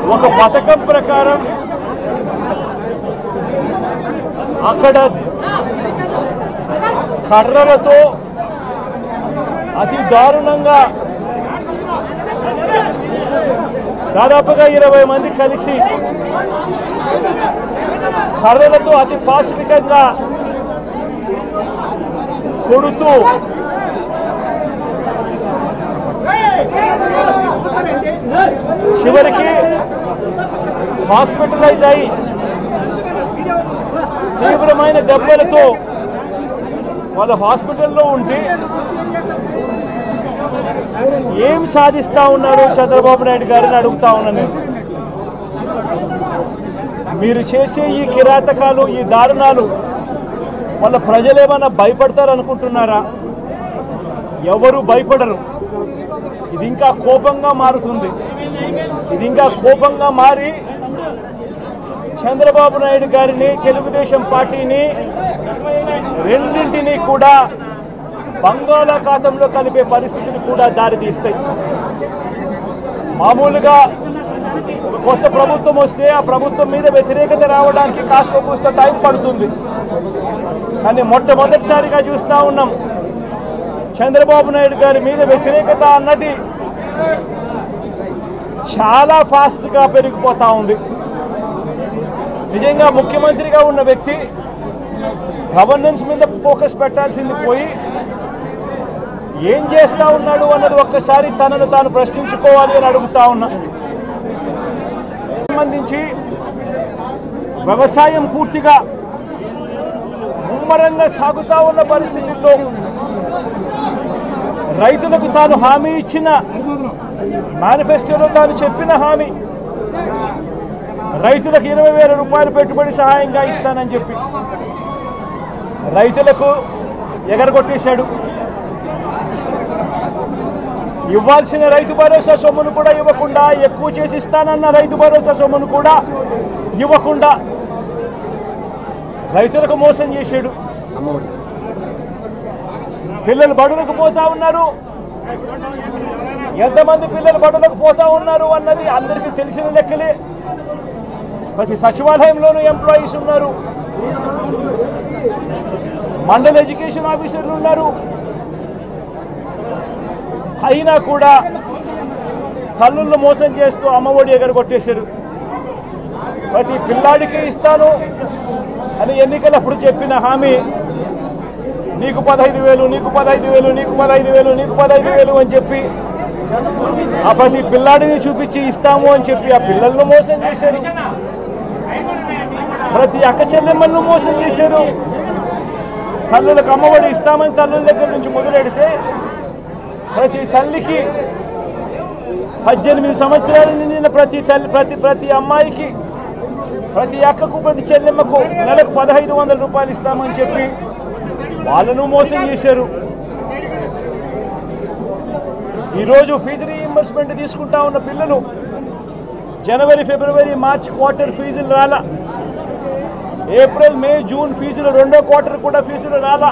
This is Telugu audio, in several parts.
ఒక పథకం ప్రకారం అక్కడ కర్రలతో అతి దారుణంగా దాదాపుగా 20 మంది కలిసి కర్రలతో అతి పాశవికంగా కొడుతూ చివరికి హాస్పిటలైజ్ అయి తీవ్రమైన దెబ్బలతో వాళ్ళు హాస్పిటల్లో ఉంటే ఏం సాధిస్తా ఉన్నారు చంద్రబాబు నాయుడు గారిని అడుగుతా ఉన్నాను. మీరు చేసే ఈ కిరాతకాలు, ఈ దారుణాలు వాళ్ళ ప్రజలేమన్నా భయపడతారనుకుంటున్నారా? ఎవరు భయపడరు. ఇది ఇంకా కోపంగా మారుతుంది. ఇది ఇంకా కోపంగా మారి చంద్రబాబు నాయుడు గారిని, తెలుగుదేశం పార్టీని రెండింటినీ కూడా బంగాళాఖాతంలో కలిపే పరిస్థితులు కూడా దారితీస్తాయి. మామూలుగా ఒక కొత్త ప్రభుత్వం వస్తే ఆ ప్రభుత్వం మీద వ్యతిరేకత రావడానికి కాస్త కూస్త టైం పడుతుంది. కానీ మొట్టమొదటిసారిగా చూస్తూ ఉన్నాం చంద్రబాబు నాయుడు గారి మీద వ్యతిరేకత అన్నది చాలా ఫాస్ట్గా పెరిగిపోతూ ఉంది. నిజంగా ముఖ్యమంత్రిగా ఉన్న వ్యక్తి గవర్నెన్స్ మీద ఫోకస్ పెట్టాల్సింది పోయి ఏం చేస్తూ ఉన్నాడు అన్నది ఒక్కసారి తనను తాను ప్రశ్నించుకోవాలి అని అడుగుతా ఉన్నా. సంబంధించి వ్యవసాయం పూర్తిగా ముమ్మరంగా సాగుతూ ఉన్న పరిస్థితుల్లో రైతులకు తాను హామీ ఇచ్చిన, మేనిఫెస్టోలో తాను చెప్పిన హామీ, రైతులకు 20,000 రూపాయలు పెట్టుబడి సహాయంగా ఇస్తానని చెప్పి రైతులకు ఎగరగొట్టేశాడు. ఇవ్వాల్సిన రైతు భరోసా సొమ్మును కూడా ఇవ్వకుండా, ఎక్కువ చేసి ఇస్తానన్న రైతు భరోసా సొమ్మును కూడా ఇవ్వకుండా రైతులకు మోసం చేశాడు. పిల్లలు బడులకు పోతా ఉన్నారు. ఎంతమంది పిల్లలు బడులకు పోతా ఉన్నారు అన్నది అందరికీ తెలిసిన లెక్కలే. ప్రతి సచివాలయంలోనూ ఎంప్లాయీస్ ఉన్నారు, మండల ఎడ్యుకేషన్ ఆఫీసర్లు ఉన్నారు. అయినా కూడా తల్లులను మోసం చేస్తూ అమ్మఒడి ఎగరగొట్టేశారు. ప్రతి పిల్లాడికి ఇస్తాను అని ఎన్నికలప్పుడు చెప్పిన హామీ నీకు 15,000, నీకు 15,000, నీకు 15,000, నీకు 15,000 అని చెప్పి ఆ ప్రతి పిల్లాడిని చూపించి ఇస్తాము అని చెప్పి ఆ పిల్లలను మోసం చేశారు. ప్రతి అక్క చెల్లెమ్మలను మోసం చేశారు. తల్లులకు అమ్మఒడి ఇస్తామని తల్లుల దగ్గర నుంచి మొదలెడితే ప్రతి తల్లికి 18 సంవత్సరాలు నిండిన ప్రతి అమ్మాయికి, ప్రతి అక్కకు, ప్రతి చెల్లెమ్మకు నెలకు 1,500 రూపాయలు ఇస్తామని చెప్పి వాళ్ళను మోసం చేశారు. ఈరోజు ఫీజు రీఇంబర్స్మెంట్ తీసుకుంటా ఉన్న పిల్లలు జనవరి, ఫిబ్రవరి, మార్చ్ క్వార్టర్ ఫీజులు రాలా. ఏప్రిల్, మే, జూన్ ఫీజులు, రెండో క్వార్టర్ కూడా ఫీజులు రాలా.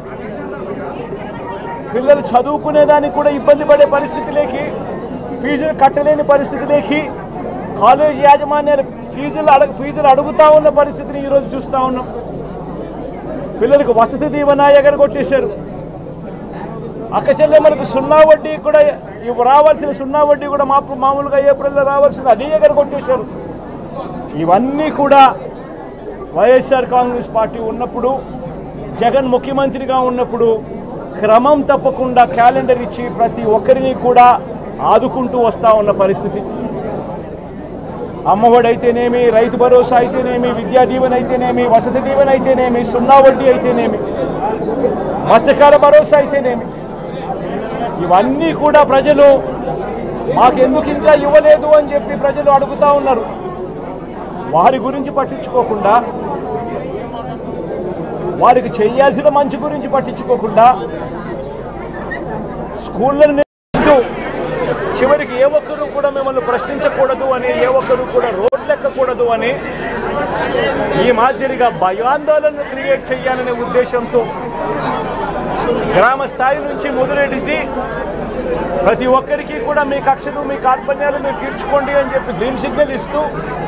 పిల్లలు చదువుకునేదానికి కూడా ఇబ్బంది పడే పరిస్థితిలోకి, ఫీజులు కట్టలేని పరిస్థితిలోకి కాలేజీ యాజమాన్యాలు ఫీజులు అడుగుతా ఉన్న పరిస్థితిని ఈరోజు చూస్తూ ఉన్నాం. పిల్లలకు వసతి దీవెన ఎగరగొట్టేశారు. అక్క చెల్లెమ్మలకు సున్నా వడ్డీ కూడా రావాల్సిన సున్నా వడ్డీ కూడా మామూలుగా ఏప్రిల్లో రావాల్సింది అది ఎగరగొట్టేశారు. ఇవన్నీ కూడా వైఎస్ఆర్ కాంగ్రెస్ పార్టీ ఉన్నప్పుడు, జగన్ ముఖ్యమంత్రిగా ఉన్నప్పుడు క్రమం తప్పకుండా క్యాలెండర్ ఇచ్చి ప్రతి ఒక్కరిని కూడా ఆదుకుంటూ వస్తూ ఉన్న పరిస్థితి. అమ్మఒడి అయితేనేమి, రైతు భరోసా అయితేనేమి, విద్యా దీవెన అయితేనేమి, వసతి దీవెన అయితేనేమి, సున్నా వడ్డీ అయితేనేమి, మత్స్యకార భరోసా అయితేనేమి, ఇవన్నీ కూడా ప్రజలు మాకెందుకు ఇంకా ఇవ్వలేదు అని చెప్పి ప్రజలు అడుగుతూ ఉన్నారు. వారి గురించి పట్టించుకోకుండా, వారికి చేయాల్సిన మంచి గురించి పట్టించుకోకుండా స్కూళ్ళను నిర్మిస్తూ చివరికి ఏ ఒక్కరూ కూడా మిమ్మల్ని ప్రశ్నించకూడదు అని, ఏ ఒక్కరూ కూడా రోడ్లెక్కకూడదు అని ఈ మాదిరిగా భయాందోళనను క్రియేట్ చేయాలనే ఉద్దేశంతో గ్రామ స్థాయి నుంచి మొదలెడితే ప్రతి ఒక్కరికి కూడా మీ కక్షలు మీ కార్పణ్యాలు మీరు తీర్చుకోండి అని చెప్పి గ్రీన్ సిగ్నల్ ఇస్తూ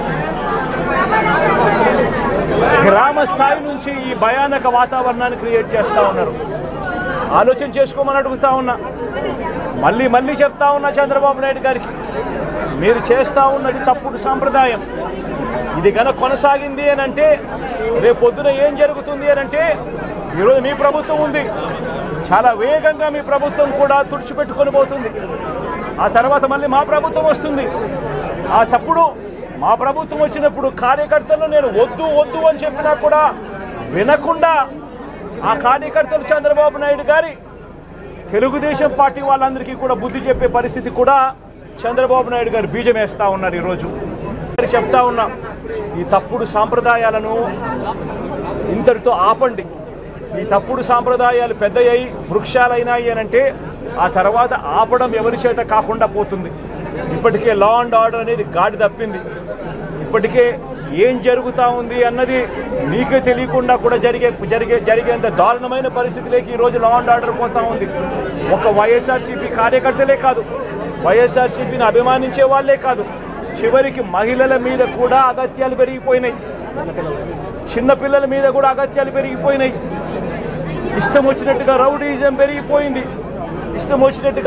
గ్రామ స్థాయి నుంచి ఈ భయానక వాతావరణాన్ని క్రియేట్ చేస్తూ ఉన్నారు. ఆలోచన చేసుకోమని అడుగుతా ఉన్నా. మళ్ళీ చెప్తా ఉన్నా చంద్రబాబు నాయుడు గారికి, మీరు చేస్తూ ఉన్నది తప్పుడు సాంప్రదాయం. ఇది కనుక కొనసాగింది అని అంటే రేపు పొద్దున ఏం జరుగుతుంది అని అంటే, ఈరోజు మీ ప్రభుత్వం ఉంది, చాలా వేగంగా మీ ప్రభుత్వం కూడా తుడిచిపెట్టుకొని పోతుంది. ఆ తర్వాత మళ్ళీ మా ప్రభుత్వం వస్తుంది. ఆ తప్పుడు మా ప్రభుత్వం వచ్చినప్పుడు కార్యకర్తలు నేను వద్దు అని చెప్పినా కూడా వినకుండా ఆ కార్యకర్తలు చంద్రబాబు నాయుడు గారి తెలుగుదేశం పార్టీ వాళ్ళందరికీ కూడా బుద్ధి చెప్పే పరిస్థితి కూడా చంద్రబాబు నాయుడు గారు బీజం వేస్తూ ఉన్నారు. ఈరోజు చెప్తా ఉన్నా, ఈ తప్పుడు సాంప్రదాయాలను ఇంతటితో ఆపండి. ఈ తప్పుడు సాంప్రదాయాలు పెద్దయ్యాయి, వృక్షాలైనాయి అని అంటే ఆ తర్వాత ఆపడం ఎవరి చేత కాకుండా పోతుంది. ఇప్పటికే లా అండ్ ఆర్డర్ అనేది గాడి తప్పింది. ఇప్పటికే ఏం జరుగుతూ ఉంది అన్నది మీకే తెలియకుండా కూడా జరిగేంత దారుణమైన పరిస్థితిలోకి ఈరోజు లా అండ్ ఆర్డర్ పోతూ ఉంది. ఒక వైఎస్ఆర్సీపీ కార్యకర్తలే కాదు, వైఎస్ఆర్సీపీని అభిమానించే వాళ్ళే కాదు, చివరికి మహిళల మీద కూడా అగత్యాలు పెరిగిపోయినాయి, చిన్నపిల్లల మీద కూడా అగత్యాలు పెరిగిపోయినాయి. ఇష్టం వచ్చినట్టుగా రౌడీజం పెరిగిపోయింది. ఇష్టం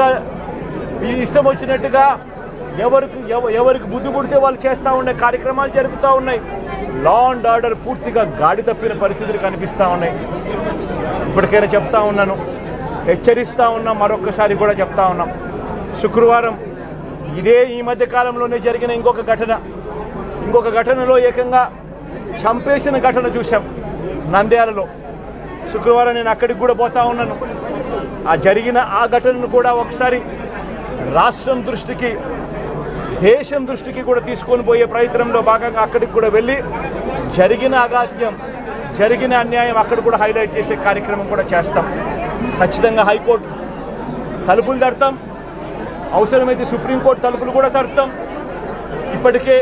వచ్చినట్టుగా ఎవరికి బుద్ధి పుడితే వాళ్ళు చేస్తూ ఉండే కార్యక్రమాలు జరుగుతూ ఉన్నాయి. లా అండ్ ఆర్డర్ పూర్తిగా గాడి తప్పిన పరిస్థితులు కనిపిస్తూ ఉన్నాయి. ఇప్పటికైనా చెప్తా ఉన్నాను, హెచ్చరిస్తూ ఉన్నాం, మరొక్కసారి కూడా చెప్తా ఉన్నాం. శుక్రవారం ఈ మధ్య కాలంలోనే జరిగిన ఇంకొక ఘటనలో ఏకంగా చంపేసిన ఘటన చూసాం నంద్యాలలో. శుక్రవారం నేను అక్కడికి కూడా పోతా ఉన్నాను. ఆ ఘటనను కూడా ఒకసారి రాష్ట్రం దృష్టికి, దేశం దృష్టికి కూడా తీసుకొని పోయే ప్రయత్నంలో భాగంగా అక్కడికి కూడా వెళ్ళి జరిగిన అగాత్యం, జరిగిన అన్యాయం అక్కడ కూడా హైలైట్ చేసే కార్యక్రమం కూడా చేస్తాం. ఖచ్చితంగా హైకోర్టు తలుపులు తడతాం, అవసరమైతే సుప్రీంకోర్టు తలుపులు కూడా తడతాం. ఇప్పటికే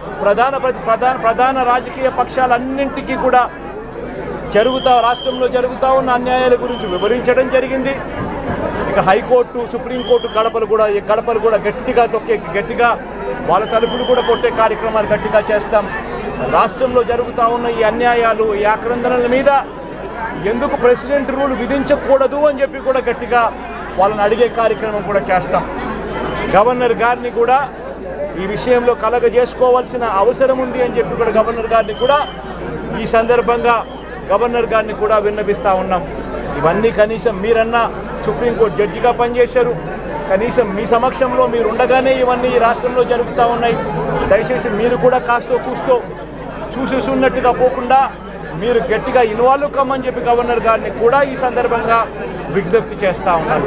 ప్రధాన రాజకీయ పక్షాలన్నింటికీ కూడా రాష్ట్రంలో జరుగుతూ ఉన్న అన్యాయాల గురించి వివరించడం జరిగింది. ఇక హైకోర్టు, సుప్రీంకోర్టు గడపలు కూడా గట్టిగా వాళ్ళ తలుపులు కూడా కొట్టే కార్యక్రమాలు గట్టిగా చేస్తాం. రాష్ట్రంలో జరుగుతూ ఉన్న ఈ అన్యాయాలు, ఈ ఆక్రందనల మీద ఎందుకు ప్రెసిడెంట్ రూల్ విధించకూడదు అని చెప్పి కూడా గట్టిగా వాళ్ళని అడిగే కార్యక్రమం కూడా చేస్తాం. గవర్నర్ గారిని కూడా ఈ విషయంలో కలగజేసుకోవాల్సిన అవసరం ఉంది అని చెప్పి కూడా గవర్నర్ గారిని కూడా ఈ సందర్భంగా విన్నవిస్తూ ఉన్నాం. ఇవన్నీ కనీసం మీరన్నా సుప్రీంకోర్టు జడ్జిగా పనిచేశారు, కనీసం మీ సమక్షంలో మీరు ఉండగానే ఇవన్నీ ఈ రాష్ట్రంలో జరుగుతూ ఉన్నాయి. దయచేసి మీరు కూడా కాస్తో కూస్తో చూసేసున్నట్టుగా పోకుండా మీరు గట్టిగా ఇన్వాల్వ్ కమ్మని చెప్పి గవర్నర్ గారిని కూడా ఈ సందర్భంగా విజ్ఞప్తి చేస్తూ ఉన్నాను.